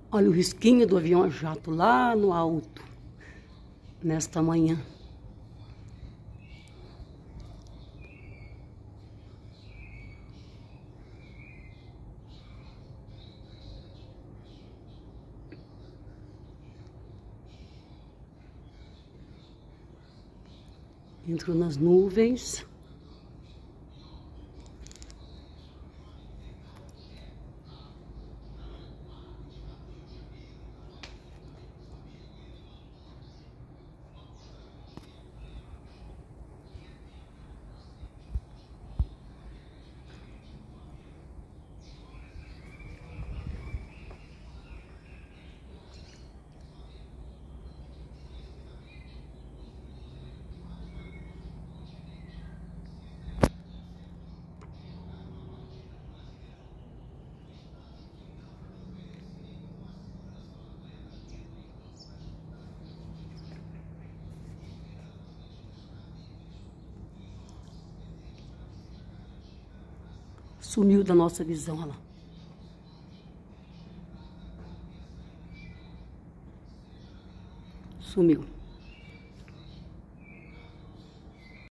Olha o risquinho do avião a jato lá no alto, nesta manhã. Entrou nas nuvens. Sumiu da nossa visão, olha lá. Sumiu.